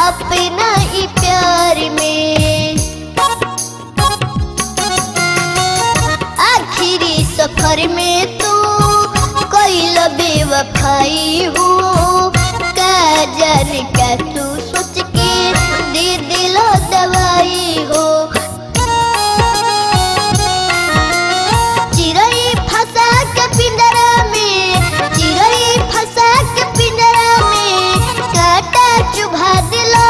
अपना ही प्यार में। आखिरी सफर में तू कोई बेवफाई हो, का जाने क्या तू सोच के दे दिलो दवाई हो। चिड़ै फंसा के पिंजरा में, चिड़ै फंसा के पिंजरा में कांटा चुभा दिलो।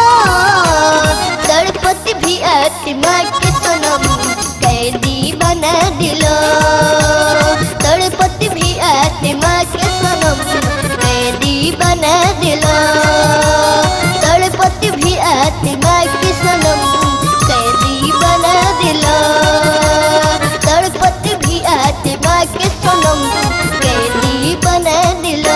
तड़पत भी आत्मा के सनम कैदी बना दिलो। तड़पत भी आत्मा के सनम कैदी बना दिलो। तड़पत भी आत्मा के सनम कैदी बना दिलो। तड़पत भी आत्मा के सनम कैदी बना दिलो।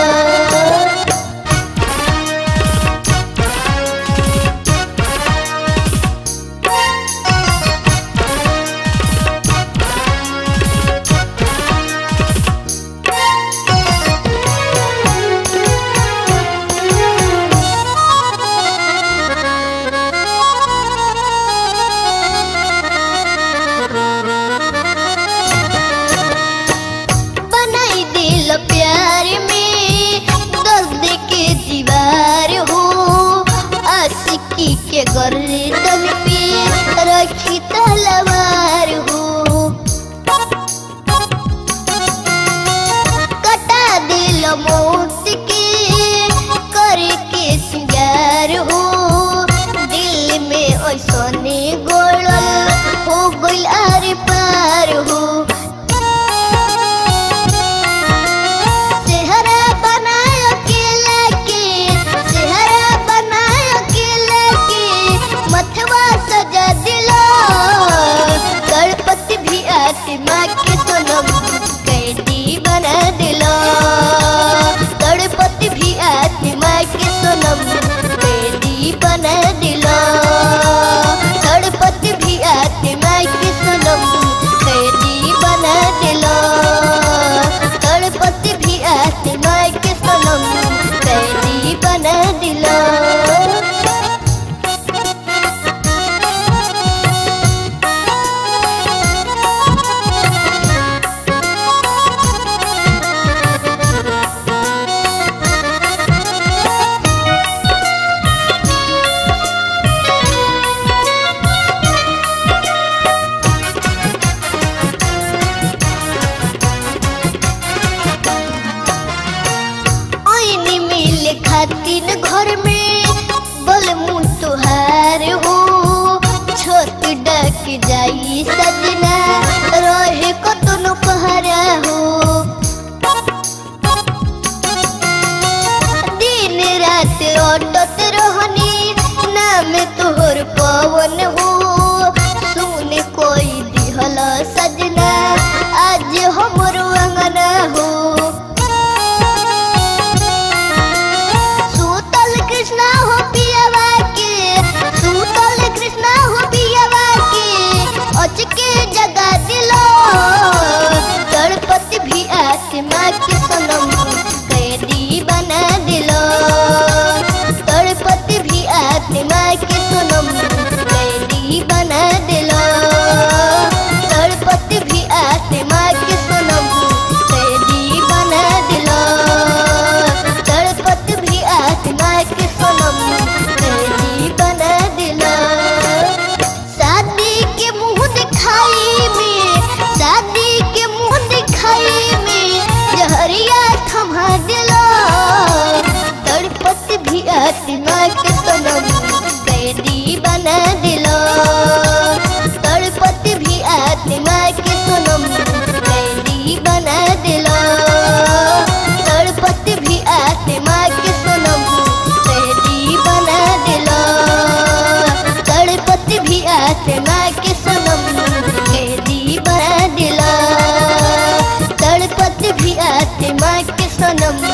प्यार में दर्द के दीवार हो, आशिकी के गर्दन पे रखी तलवार हो। कटा दिल मौत के करके सिंगार हो। दिल में ऐसने गोड़ल हो गइल आर पार हो। आत्मा के सनम कैदी बना दिलो। तड़पत भी आत्मा के सनम कैदी बना दिलो। तड़पत भी आत्मा के सनम कैदी बना दिलो। तड़पत भी आत्मा के सनम कैदी बना दिलो। खातिन घर में बलमु तुहार हो। छोट डक जाई सजना रहे कतनो पहरा हो। दिन रात रोटत रहनी नाम तोहर पवन हो। सुन कोई दिहल सजना आज हमर अंगना हो। कृष्णा हो पियावा के, सूतल कृष्णा हो पियावा के अचके जगा दिलो। तड़पत भी आत्मा के सनम कैदी बना दिलो। तड़पत भी आत्मा के सनम कैदी बना दिलो। तड़पत भी आत्मा के सनम कैदी बना दिलो। तड़पत भी आत्मा के सनम कैदी बना दिलो। शादी के मुँह दिखाई में, शादी के मुँह दिखाई में जहरिया थमा दिलो। तड़पत भी आत्मा के सनम कैदी बना दिलो। तड़पत भी आत्मा के सनम कैदी बना दिलो। तड़पत भी आत्मा के सनम कैदी बना दिलो। तड़पत भी आत्मा के सनम कैदी बना दिलो। तड़पत भी आत्मा के सनम